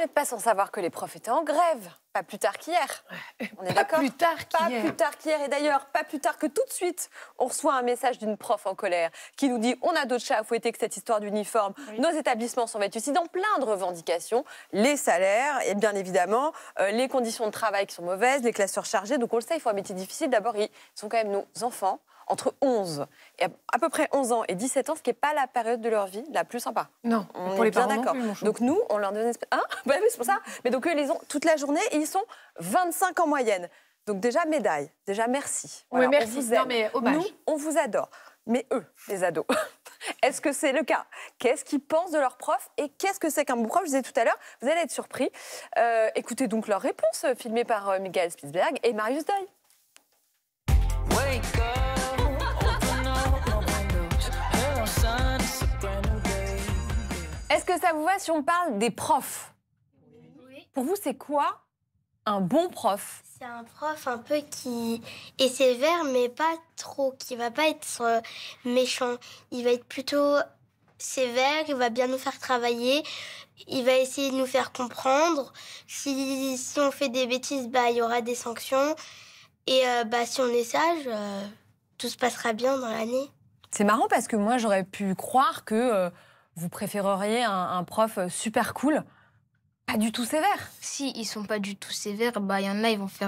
n'êtes pas sans savoir que les profs étaient en grève, pas plus tard qu'hier. On est d'accord? Plus tard qu'hier. Pas plus tard qu'hier. Et d'ailleurs, pas plus tard que tout de suite, on reçoit un message d'une prof en colère qui nous dit « On a d'autres chats à fouetter que cette histoire d'uniforme. Oui. Nos établissements sont vêtus dans plein de revendications. Les salaires et bien évidemment les conditions de travail qui sont mauvaises, les classes surchargées. Donc on le sait, il faut un métier difficile. D'abord, ils sont quand même nos enfants. Entre 11 et à peu près 11 ans et 17 ans, ce qui n'est pas la période de leur vie la plus sympa. Non, on pour est les bien parents d'accord. Donc nous, on leur donne... Hein, bah oui, c'est pour ça. Mais donc eux, ils les ont toute la journée et ils sont 25 en moyenne. Donc déjà, médaille. Déjà, merci. Voilà, oui, merci. On vous aime. Non, mais hommage. Nous, on vous adore. Mais eux, les ados, est-ce que c'est le cas? Qu'est-ce qu'ils pensent de leur prof? Et qu'est-ce que c'est qu'un bon prof? Je vous disais tout à l'heure, vous allez être surpris. Écoutez donc leur réponse, filmée par Michael Spitzberg et Marius Doyle. Est-ce que ça vous va si on parle des profs? Oui. Pour vous, c'est quoi un bon prof? C'est un prof un peu qui est sévère, mais pas trop, qui va pas être méchant. Il va être plutôt sévère, il va bien nous faire travailler, il va essayer de nous faire comprendre. Si on fait des bêtises, il y aura des sanctions. Et si on est sage, tout se passera bien dans l'année. C'est marrant parce que moi, j'aurais pu croire que vous préféreriez un prof super cool, pas du tout sévère. Si ils sont pas du tout sévères, y en a, ils vont faire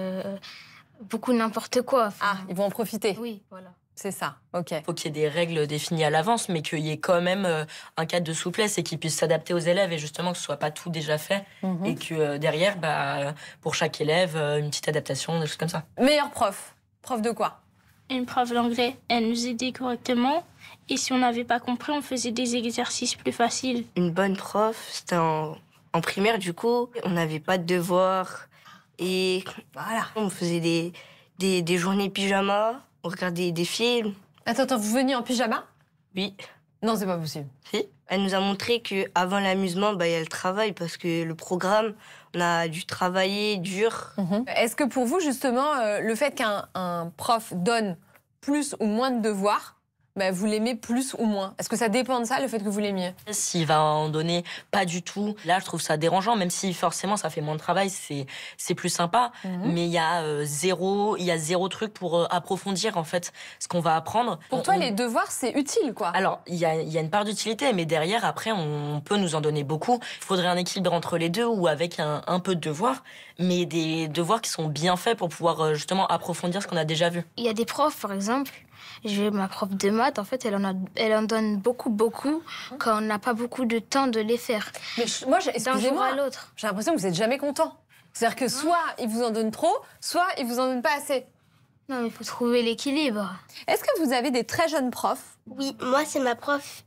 beaucoup n'importe quoi. Ah, ils vont en profiter. Oui, voilà. C'est ça, ok. Il faut qu'il y ait des règles définies à l'avance, mais qu'il y ait quand même un cadre de souplesse et qu'ils puissent s'adapter aux élèves et justement que ce soit pas tout déjà fait et que derrière, pour chaque élève, une petite adaptation, des choses comme ça. Meilleur prof? Prof de quoi? Une prof d'anglais, elle nous aidait correctement. Et si on n'avait pas compris, on faisait des exercices plus faciles. Une bonne prof, c'était en primaire, du coup. On n'avait pas de devoirs. Et voilà, on faisait des journées pyjama, on regardait des films. Attends, vous veniez en pyjama? Oui. Non, c'est pas possible. Si. Elle nous a montré qu'avant l'amusement, il y a le travail, parce que le programme, on a dû travailler dur. Est-ce que pour vous, justement, le fait qu'un prof donne plus ou moins de devoirs, vous l'aimez plus ou moins? Est-ce que ça dépend de ça, le fait que vous l'aimiez? S'il va en donner pas du tout, là, je trouve ça dérangeant, même si forcément ça fait moins de travail, c'est plus sympa. Mais il y a zéro truc pour approfondir, en fait, ce qu'on va apprendre. Pour toi, les devoirs, c'est utile, quoi? Alors, il y a une part d'utilité, mais derrière, après, on peut nous en donner beaucoup. Il faudrait un équilibre entre les deux ou avec un peu de devoirs, mais des devoirs qui sont bien faits pour pouvoir justement approfondir ce qu'on a déjà vu. Il y a des profs, par exemple, ma prof de maths, en fait, elle en donne beaucoup, quand on n'a pas beaucoup de temps de les faire. Mais moi, d'un jour à l'autre. J'ai l'impression que vous n'êtes jamais content. C'est-à-dire que soit ils vous en donnent trop, soit ils vous en donnent pas assez. Non, mais il faut trouver l'équilibre. Est-ce que vous avez des très jeunes profs? Oui, moi, c'est ma prof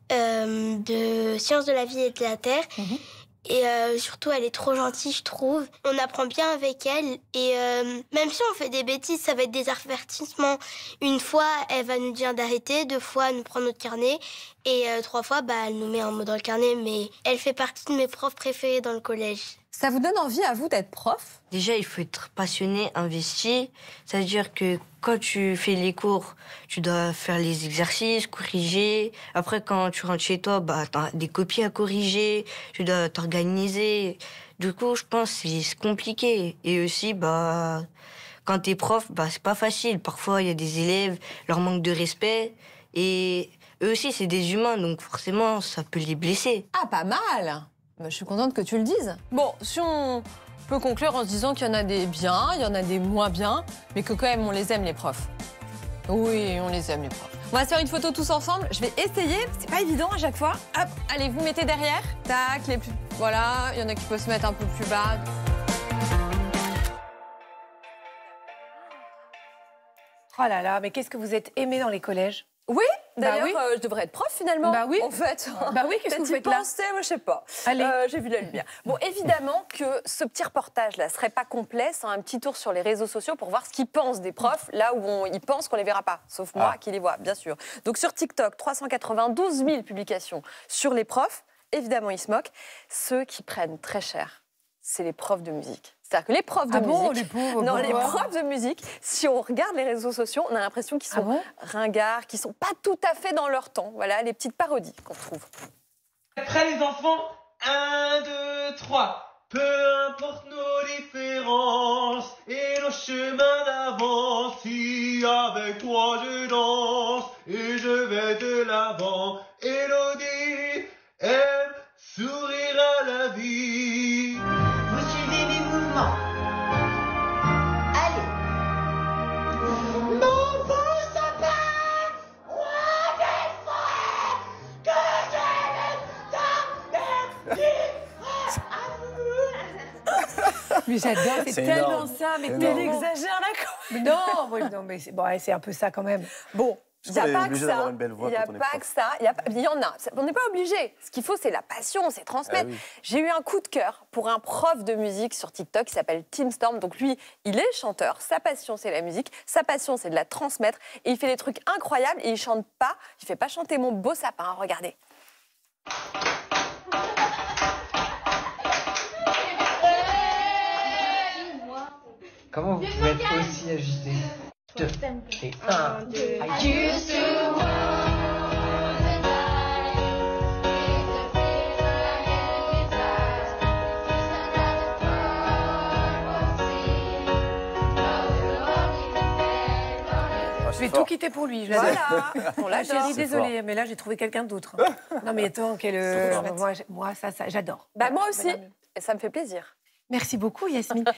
de sciences de la vie et de la terre. Et surtout, elle est trop gentille, je trouve. On apprend bien avec elle. Et même si on fait des bêtises, ça va être des avertissements. Une fois, elle va nous dire d'arrêter. 2 fois, elle nous prend notre carnet. Et 3 fois, elle nous met un mot dans le carnet. Mais elle fait partie de mes profs préférés dans le collège. Ça vous donne envie, à vous, d'être prof? Déjà, il faut être passionné, investi. C'est-à-dire que quand tu fais les cours, tu dois faire les exercices, corriger. Après, quand tu rentres chez toi, t'as des copies à corriger. Tu dois t'organiser. Du coup, je pense que c'est compliqué. Et aussi, quand t'es prof, c'est pas facile. Parfois, il y a des élèves, leur manque de respect. Et eux aussi, c'est des humains, donc forcément, ça peut les blesser. Ah, pas mal! Je suis contente que tu le dises. Bon, si on peut conclure en se disant qu'il y en a des biens, il y en a des moins bien, mais que quand même on les aime, les profs. Oui, on les aime, les profs. On va se faire une photo tous ensemble. Je vais essayer, c'est pas évident à chaque fois. Hop, allez, vous mettez derrière. Tac, les plus... Voilà, il y en a qui peuvent se mettre un peu plus bas. Oh là là, mais qu'est-ce que vous êtes aimés dans les collèges? Oui, d'ailleurs, oui. Je devrais être prof finalement. Oui. En fait. Oui, qu'est-ce que vous faites là? Moi, je sais pas. Allez. J'ai vu la lumière. Bon, évidemment que ce petit reportage-là serait pas complet sans un petit tour sur les réseaux sociaux pour voir ce qu'ils pensent des profs, là où ils pensent qu'on les verra pas. Sauf moi qui les vois, bien sûr. Donc sur TikTok, 392 000 publications sur les profs. Évidemment, ils se moquent. Ceux qui prennent très cher, c'est les profs de musique. C'est-à-dire que les profs de musique... les pauvres, non, les profs de musique, si on regarde les réseaux sociaux, on a l'impression qu'ils sont ringards, qu'ils sont pas tout à fait dans leur temps. Voilà, les petites parodies qu'on trouve. Prêts les enfants, 1, 2, 3. Peu importe nos différences et nos chemins d'avance, si avec toi je danse et je vais de l'avant. Élodie aime sourire à la vie. Vous suivez mes mouvements. Allez. Non, vous sapin, roi des forêts, que je ne t'en à vous. Mais j'adore, c'est tellement énorme. ça, mais C'est tellement... énorme. Exagère là quand même. Mais non, non, mais c'est bon, ouais, c'est un peu ça quand même. Bon, il n'y a On est pas que obligé ça. d'avoir une belle voix Il n'y a quand on est pas prof. que ça. Il y en a. On n'est pas obligé. Ce qu'il faut, c'est la passion, c'est transmettre. Ah oui. J'ai eu un coup de cœur pour un prof de musique sur TikTok qui s'appelle Tim Storm. Donc lui, il est chanteur. Sa passion, c'est la musique. Sa passion, c'est de la transmettre. Et il fait des trucs incroyables. Et il chante pas. Il fait pas chanter mon beau sapin. Regardez. Comment vous pouvez être aussi agité? 2 et 1. Je vais tout quitter pour lui, je l'adore. Voilà. On La l'adore. chérie, désolée, mais là j'ai trouvé quelqu'un d'autre. Non mais attends, C'est chouette. moi ça j'adore. Bah, moi aussi. Madame. Et ça me fait plaisir. Merci beaucoup Yasmine.